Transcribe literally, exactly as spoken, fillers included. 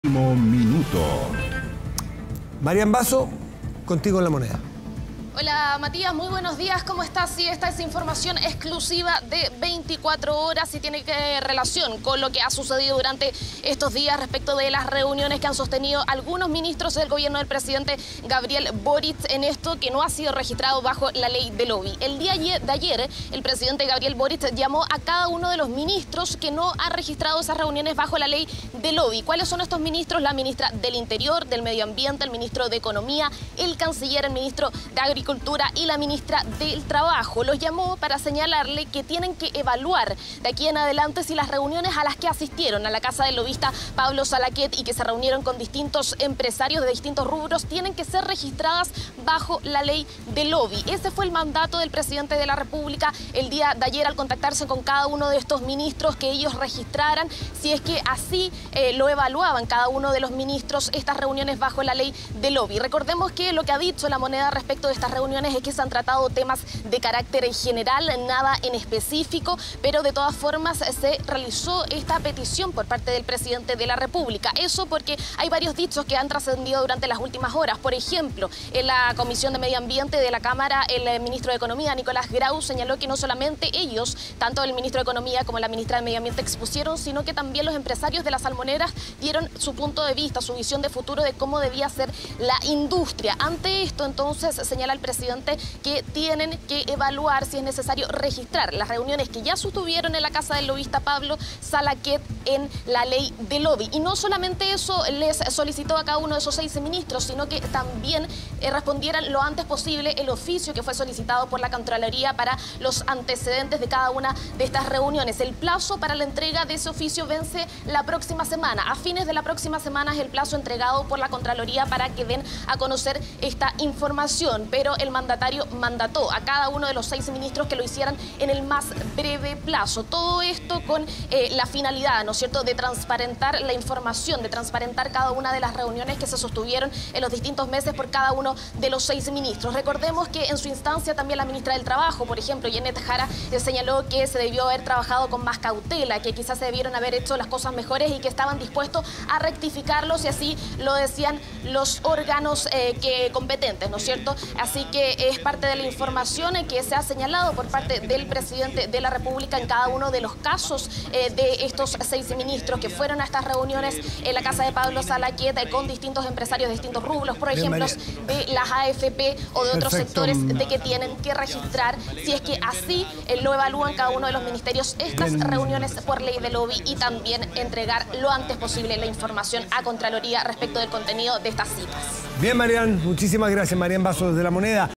Minuto. Marian Basso, contigo en La Moneda. Hola Matías, muy buenos días, ¿cómo estás? Sí, esta es información exclusiva de veinticuatro horas y tiene que relación con lo que ha sucedido durante estos días respecto de las reuniones que han sostenido algunos ministros del gobierno del presidente Gabriel Boric en esto que no ha sido registrado bajo la ley de lobby. El día de ayer, el presidente Gabriel Boric llamó a cada uno de los ministros que no ha registrado esas reuniones bajo la ley de lobby. ¿Cuáles son estos ministros? La ministra del Interior, del Medio Ambiente, el ministro de Economía, el canciller, el ministro de Agricultura y la ministra del Trabajo. Los llamó para señalarle que tienen que evaluar de aquí en adelante si las reuniones a las que asistieron a la casa del lobista Pablo Salaquet y que se reunieron con distintos empresarios de distintos rubros tienen que ser registradas bajo la ley de lobby. Ese fue el mandato del presidente de la República el día de ayer al contactarse con cada uno de estos ministros, que ellos registraran si es que así eh, lo evaluaban cada uno de los ministros estas reuniones bajo la ley de lobby. Recordemos que lo que ha dicho La Moneda respecto de estas reuniones es que se han tratado temas de carácter general, nada en específico, pero de todas formas se realizó esta petición por parte del presidente de la República. Eso porque hay varios dichos que han trascendido durante las últimas horas. Por ejemplo, en la Comisión de Medio Ambiente de la Cámara, el ministro de Economía, Nicolás Grau, señaló que no solamente ellos, tanto el ministro de Economía como la ministra de Medio Ambiente, expusieron, sino que también los empresarios de las salmoneras dieron su punto de vista, su visión de futuro de cómo debía ser la industria. Ante esto, entonces, señala el presidente que tienen que evaluar si es necesario registrar las reuniones que ya sostuvieron en la casa del lobista Pablo Salaquet en la ley de lobby. Y no solamente eso les solicitó a cada uno de esos seis ministros, sino que también eh, respondieran lo antes posible el oficio que fue solicitado por la Contraloría para los antecedentes de cada una de estas reuniones. El plazo para la entrega de ese oficio vence la próxima semana. A fines de la próxima semana es el plazo entregado por la Contraloría para que den a conocer esta información, pero el mandatario mandató a cada uno de los seis ministros que lo hicieran en el más breve plazo. Todo esto con eh, la finalidad, ¿no es cierto?, de transparentar la información, de transparentar cada una de las reuniones que se sostuvieron en los distintos meses por cada uno de los seis ministros. Recordemos que en su instancia también la ministra del Trabajo, por ejemplo, Janet Jara, eh, señaló que se debió haber trabajado con más cautela, que quizás se debieron haber hecho las cosas mejores y que estaban dispuestos a rectificarlos, y así lo decían los órganos eh, que competentes, ¿no es cierto? Así que es parte de la información que se ha señalado por parte del presidente de la República en cada uno de los casos eh, de estos seis ministros que fueron a estas reuniones en la casa de Pablo Salaquet eh, con distintos empresarios de distintos rubros, por ejemplo, de las A F P o de otros Perfecto. sectores, de que tienen que registrar si es que así eh, lo evalúan cada uno de los ministerios estas Bien. reuniones por ley de lobby, y también entregar lo antes posible la información a Contraloría respecto del contenido de estas citas. Bien, Marian, muchísimas gracias, Marian Basso desde La Moneda.